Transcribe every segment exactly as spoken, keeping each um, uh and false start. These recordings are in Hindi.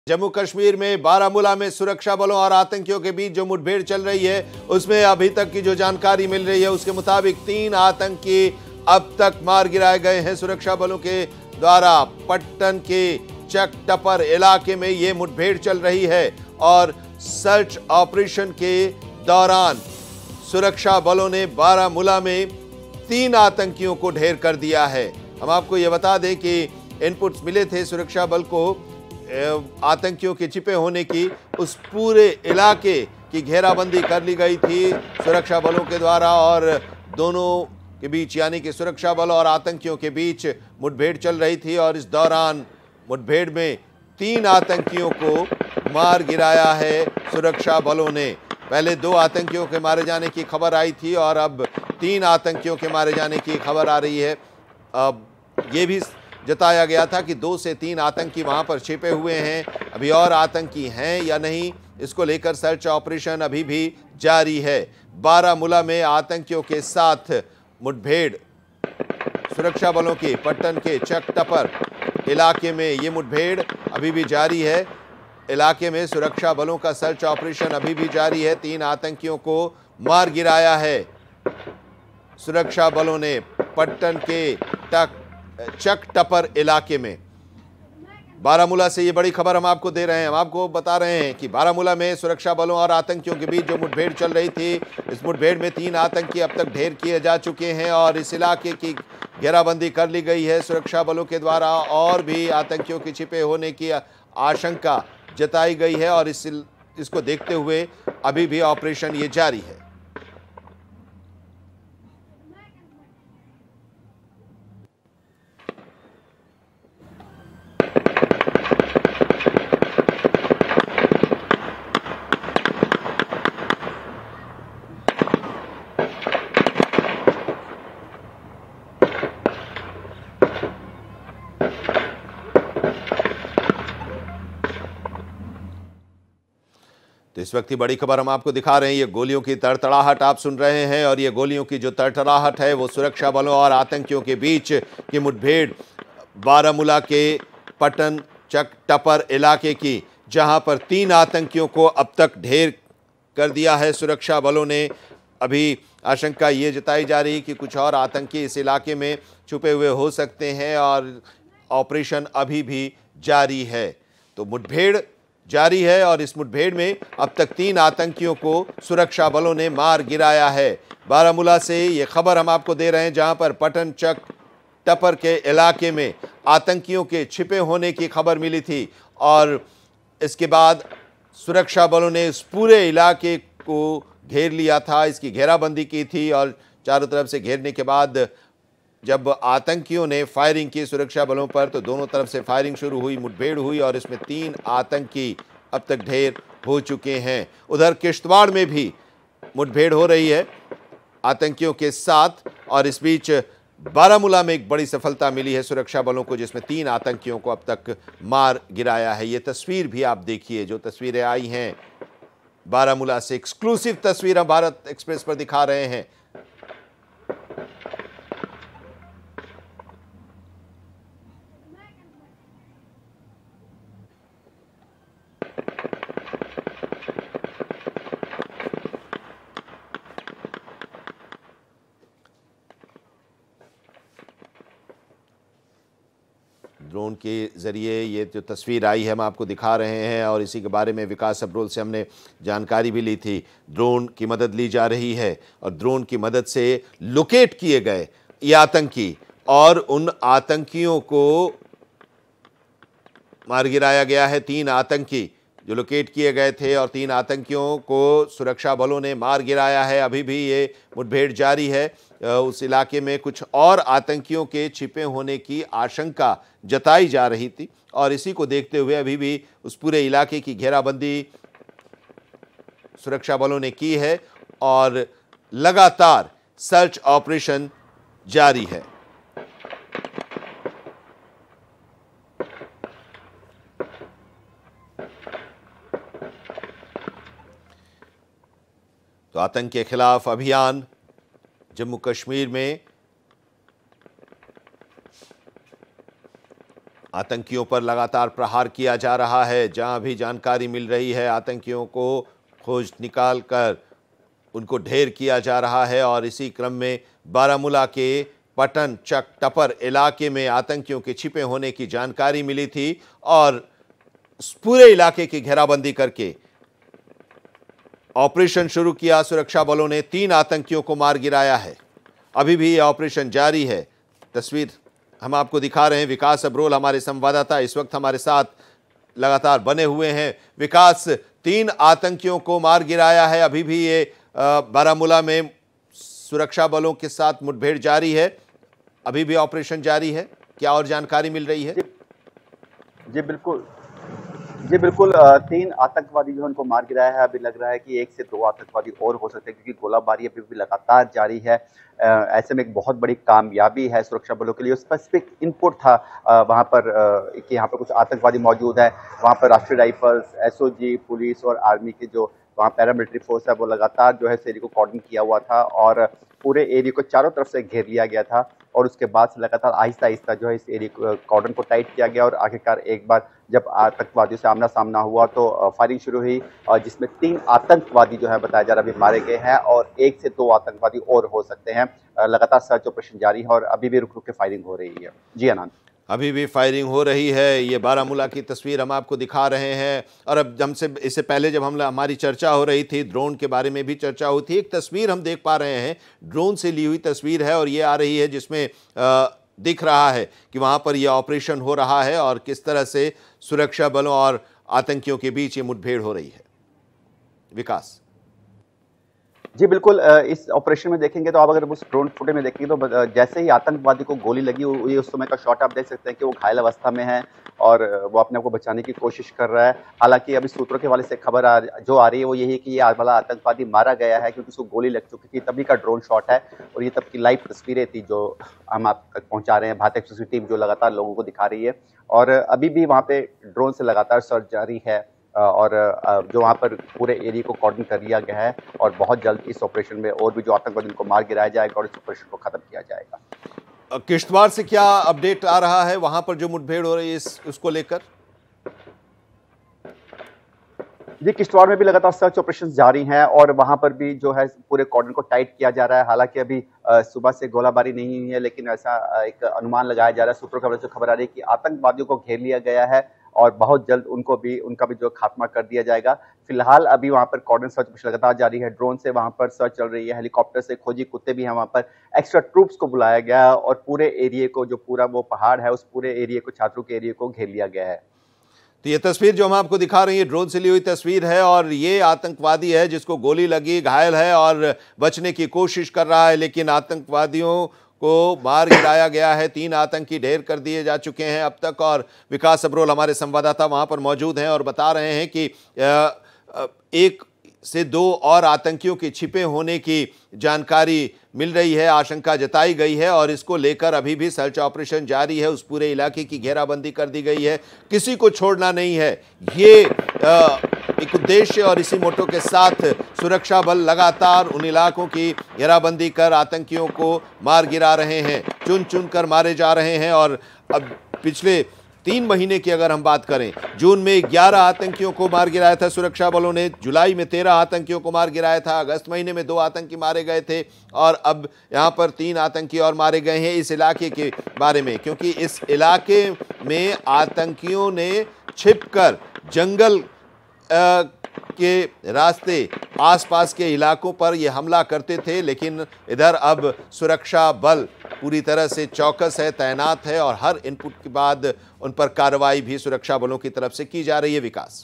जम्मू कश्मीर में बारामूला में सुरक्षा बलों और आतंकियों के बीच जो मुठभेड़ चल रही है, उसमें अभी तक की जो जानकारी मिल रही है उसके मुताबिक तीन आतंकी अब तक मार गिराए गए हैं सुरक्षा बलों के द्वारा। पट्टन के चक टपर इलाके में ये मुठभेड़ चल रही है और सर्च ऑपरेशन के दौरान सुरक्षा बलों ने बारामूला में तीन आतंकियों को ढेर कर दिया है। हम आपको ये बता दें कि इनपुट्स मिले थे सुरक्षा बल को आतंकियों के छिपे होने की, उस पूरे इलाके की घेराबंदी कर ली गई थी सुरक्षा बलों के द्वारा और दोनों के बीच यानी कि सुरक्षा बल और आतंकियों के बीच मुठभेड़ चल रही थी और इस दौरान मुठभेड़ में तीन आतंकियों को मार गिराया है सुरक्षा बलों ने। पहले दो आतंकियों के मारे जाने की खबर आई थी और अब तीन आतंकियों के मारे जाने की खबर आ रही है। अब ये भी जताया गया था कि दो से तीन आतंकी वहां पर छिपे हुए हैं। अभी और आतंकी हैं या नहीं, इसको लेकर सर्च ऑपरेशन अभी भी जारी है। बारामूला में आतंकियों के साथ मुठभेड़ सुरक्षा बलों की पट्टन के चक टपर इलाके में ये मुठभेड़ अभी भी जारी है। इलाके में सुरक्षा बलों का सर्च ऑपरेशन अभी भी जारी है। तीन आतंकियों को मार गिराया है सुरक्षा बलों ने पट्टन के टक चक टपर इलाके में। बारामूला से ये बड़ी खबर हम आपको दे रहे हैं। हम आपको बता रहे हैं कि बारामूला में सुरक्षा बलों और आतंकियों के बीच जो मुठभेड़ चल रही थी, इस मुठभेड़ में तीन आतंकी अब तक ढेर किए जा चुके हैं और इस इलाके की घेराबंदी कर ली गई है सुरक्षा बलों के द्वारा। और भी आतंकियों के छिपे होने की आशंका जताई गई है और इस इसको देखते हुए अभी भी ऑपरेशन ये जारी है। तो इस वक्त की बड़ी खबर हम आपको दिखा रहे हैं। ये गोलियों की तड़तड़ाहट आप सुन रहे हैं और ये गोलियों की जो तड़तड़ाहट है वो सुरक्षा बलों और आतंकियों के बीच की मुठभेड़ बारामूला के पट्टन चक टपर इलाके की, जहां पर तीन आतंकियों को अब तक ढेर कर दिया है सुरक्षा बलों ने। अभी आशंका ये जताई जा रही कि कुछ और आतंकी इस इलाके में छुपे हुए हो सकते हैं और ऑपरेशन अभी भी जारी है। तो मुठभेड़ जारी है और इस मुठभेड़ में अब तक तीन आतंकियों को सुरक्षा बलों ने मार गिराया है। बारामूला से ये खबर हम आपको दे रहे हैं, जहां पर पट्टन चक टपर के इलाके में आतंकियों के छिपे होने की खबर मिली थी और इसके बाद सुरक्षा बलों ने इस पूरे इलाके को घेर लिया था, इसकी घेराबंदी की थी और चारों तरफ से घेरने के बाद जब आतंकियों ने फायरिंग की सुरक्षा बलों पर तो दोनों तरफ से फायरिंग शुरू हुई, मुठभेड़ हुई और इसमें तीन आतंकी अब तक ढेर हो चुके हैं। उधर किश्तवाड़ में भी मुठभेड़ हो रही है आतंकियों के साथ और इस बीच बारामूला में एक बड़ी सफलता मिली है सुरक्षा बलों को, जिसमें तीन आतंकियों को अब तक मार गिराया है। ये तस्वीर भी आप देखिए, जो तस्वीरें आई हैं बारामूला से, एक्सक्लूसिव तस्वीर हम भारत एक्सप्रेस पर दिखा रहे हैं। ड्रोन के ज़रिए ये जो तस्वीर आई है हम आपको दिखा रहे हैं और इसी के बारे में विकास अब्रोल से हमने जानकारी भी ली थी। ड्रोन की मदद ली जा रही है और ड्रोन की मदद से लोकेट किए गए ये आतंकी और उन आतंकियों को मार गिराया गया है। तीन आतंकी जो लोकेट किए गए थे और तीन आतंकियों को सुरक्षा बलों ने मार गिराया है। अभी भी ये मुठभेड़ जारी है। उस इलाके में कुछ और आतंकियों के छिपे होने की आशंका जताई जा रही थी और इसी को देखते हुए अभी भी उस पूरे इलाके की घेराबंदी सुरक्षा बलों ने की है और लगातार सर्च ऑपरेशन जारी है। तो आतंक के खिलाफ अभियान जम्मू कश्मीर में आतंकियों पर लगातार प्रहार किया जा रहा है। जहां भी जानकारी मिल रही है, आतंकियों को खोज निकाल कर उनको ढेर किया जा रहा है। और इसी क्रम में बारामूला के पटन चक टपर इलाके में आतंकियों के छिपे होने की जानकारी मिली थी और पूरे इलाके की घेराबंदी करके ऑपरेशन शुरू किया। सुरक्षा बलों ने तीन आतंकियों को मार गिराया है। अभी भी यह ऑपरेशन जारी है। तस्वीर हम आपको दिखा रहे हैं। विकास अब्रोल हमारे संवाददाता इस वक्त हमारे साथ लगातार बने हुए हैं। विकास, तीन आतंकियों को मार गिराया है। अभी भी ये बारामूला में सुरक्षा बलों के साथ मुठभेड़ जारी है, अभी भी ऑपरेशन जारी है। क्या और जानकारी मिल रही है? जी, जी बिल्कुल जी बिल्कुल तीन आतंकवादी जो उनको मार गिराया है। अभी लग रहा है कि एक से दो आतंकवादी और हो सकते हैं, क्योंकि गोलाबारी अभी भी लगातार जारी है। ऐसे में एक बहुत बड़ी कामयाबी है सुरक्षा बलों के लिए। स्पेसिफिक इनपुट था वहां पर कि यहाँ पर कुछ आतंकवादी मौजूद है। वहां पर राष्ट्रीय राइफल्स, एसओजी, पुलिस और आर्मी के जो वहाँ पैरामिलिट्री फोर्स है वो लगातार जो है इस एरिया को कॉर्डन किया हुआ था और पूरे एरिया को चारों तरफ से घेर लिया गया था। और उसके बाद से लगातार आहिस्ता आहिस्ता जो है इस एरिया कॉर्डन को टाइट किया गया और आखिरकार एक बार जब आतंकवादियों से आमना सामना हुआ तो फायरिंग शुरू हुई, और जिसमें तीन आतंकवादी जो है बताया जा रहा है अभी मारे गए हैं और एक से दो आतंकवादी और हो सकते हैं। लगातार सर्च ऑपरेशन जारी है और अभी भी रुक रुक के फायरिंग हो रही है। जी आनंद, अभी भी फायरिंग हो रही है। ये बारामूला की तस्वीर हम आपको दिखा रहे हैं। और अब हमसे इससे पहले जब हम हमारी चर्चा हो रही थी, ड्रोन के बारे में भी चर्चा हुई थी। एक तस्वीर हम देख पा रहे हैं, ड्रोन से ली हुई तस्वीर है और ये आ रही है जिसमें आ, दिख रहा है कि वहां पर यह ऑपरेशन हो रहा है और किस तरह से सुरक्षा बलों और आतंकियों के बीच ये मुठभेड़ हो रही है। विकास जी बिल्कुल, इस ऑपरेशन में देखेंगे तो आप अगर उस ड्रोन फुटेज में देखेंगे तो जैसे ही आतंकवादी को गोली लगी, ये उस समय का शॉट आप देख सकते हैं कि वो घायल अवस्था में है और वो अपने आप को बचाने की कोशिश कर रहा है। हालांकि अभी सूत्रों के हवाले से खबर आ, जो आ रही है वो यही है कि ये वाला आतंकवादी मारा गया है क्योंकि उसको गोली लग चुकी थी, तभी का ड्रोन शॉट है। और ये तब की लाइव तस्वीरें थी जो हम आप तक पहुंचा रहे हैं। भारत एक्सक्लूसिव टीम जो लगातार लोगों को दिखा रही है और अभी भी वहाँ पे ड्रोन से लगातार सर्च जारी है और जो वहाँ पर पूरे एरिया को कॉर्डन कर लिया गया है और बहुत जल्द इस ऑपरेशन में और भी जो आतंकवादी को मार गिराया जाएगा और इस ऑपरेशन को खत्म किया जाएगा। किश्तवाड़ से क्या अपडेट आ रहा है वहां पर जो मुठभेड़ हो रही है इस उसको लेकर? जी, किश्तवाड़ में भी लगातार सर्च ऑपरेशन जारी हैं और वहां पर भी जो है पूरे कॉर्डन को टाइट किया जा रहा है। हालांकि अभी सुबह से गोलाबारी नहीं हुई है, लेकिन ऐसा एक अनुमान लगाया जा रहा है, सूत्रों की खबर आ रही है कि आतंकवादियों को घेर लिया गया है और बहुत जल्द उनको भी उनका भी जो खात्मा कर दिया जाएगा। फिलहाल अभी वहां पर कॉर्डन सर्च ऑपरेशन लगातार जारी है। ड्रोन से वहां पर सर्च चल रही है, हेलीकॉप्टर से खोजी कुत्ते भी हैं वहां पर, एक्स्ट्रा ट्रूप्स को बुलाया गया है और पूरे एरिया को, जो पूरा वो पहाड़ है उस पूरे एरिया को, छात्रों के एरिया को घेर लिया गया है। तो ये तस्वीर जो हम आपको दिखा रहे हैं ड्रोन से ली हुई तस्वीर है और ये आतंकवादी है जिसको गोली लगी, घायल है और बचने की कोशिश कर रहा है, लेकिन आतंकवादियों को मार गिराया गया है। तीन आतंकी ढेर कर दिए जा चुके हैं अब तक। और विकास अब्रोल हमारे संवाददाता वहां पर मौजूद हैं और बता रहे हैं कि एक से दो और आतंकियों के छिपे होने की जानकारी मिल रही है, आशंका जताई गई है और इसको लेकर अभी भी सर्च ऑपरेशन जारी है। उस पूरे इलाके की घेराबंदी कर दी गई है, किसी को छोड़ना नहीं है, ये आ, एक उद्देश्य और इसी मोटो के साथ सुरक्षा बल लगातार उन इलाकों की घेराबंदी कर आतंकियों को मार गिरा रहे हैं, चुन चुन कर मारे जा रहे हैं। और अब पिछले तीन महीने की अगर हम बात करें, जून में ग्यारह आतंकियों को मार गिराया था सुरक्षा बलों ने, जुलाई में तेरह आतंकियों को मार गिराया था, अगस्त महीने में दो आतंकी मारे गए थे और अब यहां पर तीन आतंकी और मारे गए हैं। इस इलाके के बारे में, क्योंकि इस इलाके में आतंकियों ने छिपकर जंगल आ, के रास्ते आसपास के इलाकों पर ये हमला करते थे, लेकिन इधर अब सुरक्षा बल पूरी तरह से चौकस है, तैनात है और हर इनपुट के बाद उन पर कार्रवाई भी सुरक्षा बलों की तरफ से की जा रही है। विकास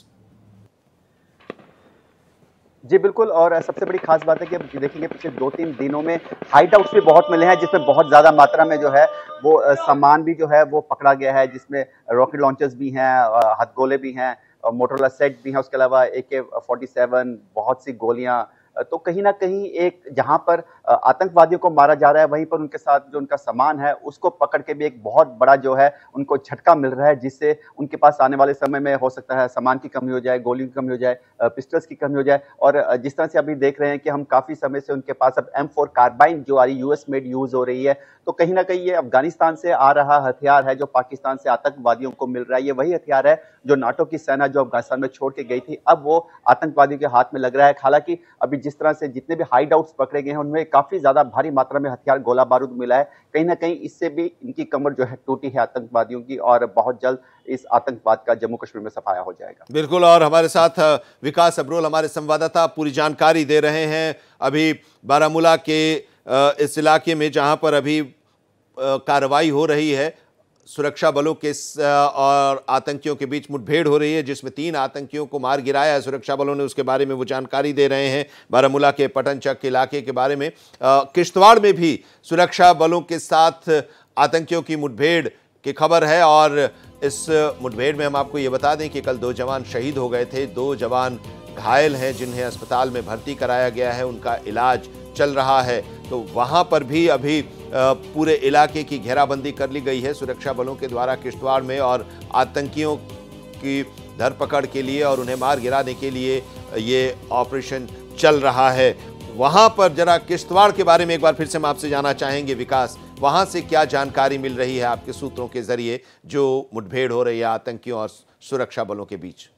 जी बिल्कुल, और सबसे बड़ी खास बात है कि अब देखेंगे पिछले दो तीन दिनों में हाइट आउट्स भी बहुत मिले हैं, जिसमें बहुत ज्यादा मात्रा में जो है वो सामान भी जो है वो पकड़ा गया है, जिसमें रॉकेट लॉन्चर्स भी हैं, हथगोले भी हैं, मोटोरोला सेट भी हैं, उसके अलावा ए के फोर्टी सेवन, बहुत सी गोलियां, तो कहीं ना कहीं एक जहां पर आतंकवादियों को मारा जा रहा है, वहीं पर उनके साथ जो उनका सामान है उसको पकड़ के भी एक बहुत बड़ा जो है उनको झटका मिल रहा है, जिससे उनके पास आने वाले समय में हो सकता है सामान की कमी हो जाए, गोली की कमी हो जाए, पिस्टल्स की कमी हो जाए। और जिस तरह से अभी देख रहे हैं कि हम काफी समय से उनके पास अब एम फोर कार्बाइन जो आ रही यूएस मेड यूज हो रही है, तो कहीं ना कहीं ये अफगानिस्तान से आ रहा हथियार है जो पाकिस्तान से आतंकवादियों को मिल रहा है। ये वही हथियार है जो नाटो की सेना जो अफगानिस्तान में छोड़ के गई थी, अब वो आतंकवादियों के हाथ में लग रहा है। हालांकि अभी जिस तरह से जितने भी हाइड आउट्स पकड़े गए हैं उनमें काफी ज्यादा भारी मात्रा में हथियार, गोला बारूद मिला है। कहीं ना कहीं इससे भी इनकी कमर जो है टूटी है आतंकवादियों की, और बहुत जल्द इस आतंकवाद का जम्मू कश्मीर में सफाया हो जाएगा। बिल्कुल, और हमारे साथ विकास अब्रोल हमारे संवाददाता पूरी जानकारी दे रहे हैं। अभी बारामूला के इस इलाके में जहां पर अभी कार्रवाई हो रही है, सुरक्षा बलों के और आतंकियों के बीच मुठभेड़ हो रही है जिसमें तीन आतंकियों को मार गिराया है सुरक्षा बलों ने, उसके बारे में वो जानकारी दे रहे हैं। बारामूला के पटनचक इलाके के बारे में, किश्तवाड़ में भी सुरक्षा बलों के साथ आतंकियों की मुठभेड़ की खबर है। और इस मुठभेड़ में हम आपको ये बता दें कि कल दो जवान शहीद हो गए थे, दो जवान घायल हैं जिन्हें अस्पताल में भर्ती कराया गया है, उनका इलाज चल रहा है। तो वहां पर भी अभी पूरे इलाके की घेराबंदी कर ली गई है सुरक्षा बलों के द्वारा किश्तवाड़ में, और आतंकियों की धरपकड़ के लिए और उन्हें मार गिराने के लिए ये ऑपरेशन चल रहा है। वहां पर जरा किश्तवाड़ के बारे में एक बार फिर से हम आपसे जानना चाहेंगे विकास, वहां से क्या जानकारी मिल रही है आपके सूत्रों के जरिए जो मुठभेड़ हो रही है आतंकियों और सुरक्षा बलों के बीच?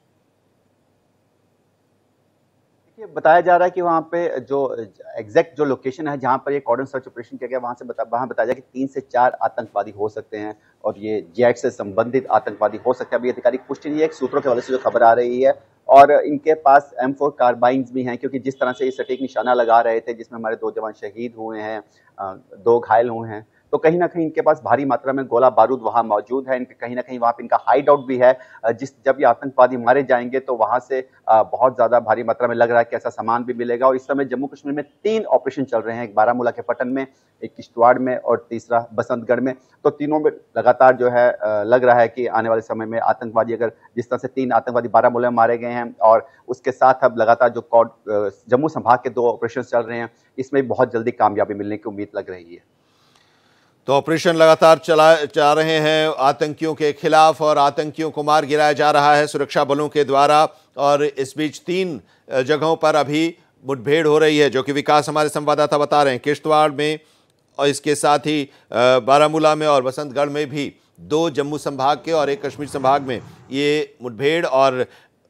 बताया जा रहा है कि वहां पे जो एग्जैक्ट जो लोकेशन है जहां पर ये कॉर्डन सर्च ऑपरेशन किया गया, वहां से बता वहां बताया जा कि तीन से चार आतंकवादी हो सकते हैं और ये जेड से संबंधित आतंकवादी हो सकते हैं। अभी आधिकारिक पुष्टि नहीं है, एक सूत्रों के हवाले से जो खबर आ रही है। और इनके पास एम फोर कार्बाइन्स भी हैं, क्योंकि जिस तरह से ये सटीक निशाना लगा रहे थे जिसमें हमारे दो जवान शहीद हुए हैं, दो घायल हुए हैं, तो कहीं ना कहीं इनके पास भारी मात्रा में गोला बारूद वहां मौजूद है। इनके कहीं ना कहीं वहां पे इनका हाइड आउट भी है। जिस जब ये आतंकवादी मारे जाएंगे तो वहां से बहुत ज्यादा भारी मात्रा में लग रहा है कि ऐसा सामान भी मिलेगा। और इस समय जम्मू कश्मीर में तीन ऑपरेशन चल रहे हैं, एक बारामूला के पटन में, एक किश्तवाड़ में और तीसरा बसंतगढ़ में। तो तीनों में लगातार जो है लग रहा है कि आने वाले समय में आतंकवादी, अगर जिस तरह से तीन आतंकवादी बारामूला में मारे गए हैं और उसके साथ अब लगातार जो जम्मू संभाग के दो ऑपरेशन चल रहे हैं, इसमें बहुत जल्दी कामयाबी मिलने की उम्मीद लग रही है। तो ऑपरेशन लगातार चला जा रहे हैं आतंकियों के खिलाफ और आतंकियों को मार गिराया जा रहा है सुरक्षा बलों के द्वारा। और इस बीच तीन जगहों पर अभी मुठभेड़ हो रही है जो कि विकास हमारे संवाददाता बता रहे हैं। किश्तवाड़ में और इसके साथ ही बारामूला में और बसंतगढ़ में भी दो जम्मू संभाग के और एक कश्मीर संभाग में ये मुठभेड़, और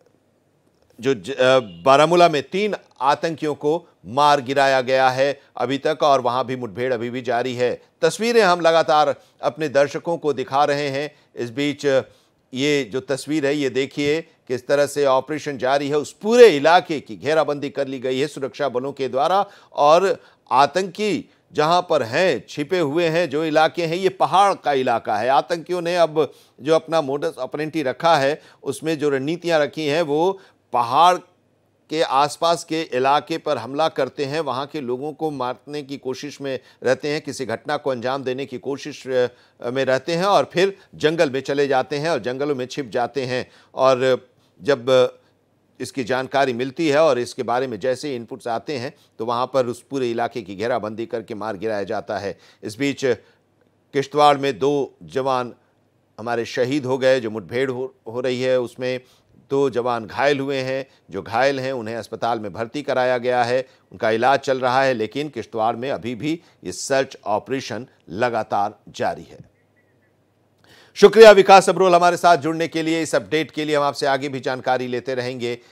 जो बारामूला में तीन आतंकियों को मार गिराया गया है अभी तक, और वहां भी मुठभेड़ अभी भी जारी है। तस्वीरें हम लगातार अपने दर्शकों को दिखा रहे हैं। इस बीच ये जो तस्वीर है ये देखिए किस तरह से ऑपरेशन जारी है, उस पूरे इलाके की घेराबंदी कर ली गई है सुरक्षा बलों के द्वारा। और आतंकी जहां पर हैं, छिपे हुए हैं, जो इलाके हैं, ये पहाड़ का इलाका है। आतंकियों ने अब जो अपना मोडस ऑपरेंडी रखा है, उसमें जो रणनीतियां रखी हैं वो पहाड़ के आसपास के इलाके पर हमला करते हैं, वहाँ के लोगों को मारने की कोशिश में रहते हैं, किसी घटना को अंजाम देने की कोशिश में रहते हैं और फिर जंगल में चले जाते हैं और जंगलों में छिप जाते हैं। और जब इसकी जानकारी मिलती है और इसके बारे में जैसे इनपुट्स आते हैं तो वहाँ पर उस पूरे इलाके की घेराबंदी करके मार गिराया जाता है। इस बीच किश्तवाड़ में दो जवान हमारे शहीद हो गए, जो मुठभेड़ हो, हो रही है उसमें दो जवान घायल हुए हैं। जो घायल हैं उन्हें अस्पताल में भर्ती कराया गया है, उनका इलाज चल रहा है, लेकिन किश्तवाड़ में अभी भी ये सर्च ऑपरेशन लगातार जारी है। शुक्रिया विकास अब्रोल हमारे साथ जुड़ने के लिए। इस अपडेट के लिए हम आपसे आगे भी जानकारी लेते रहेंगे।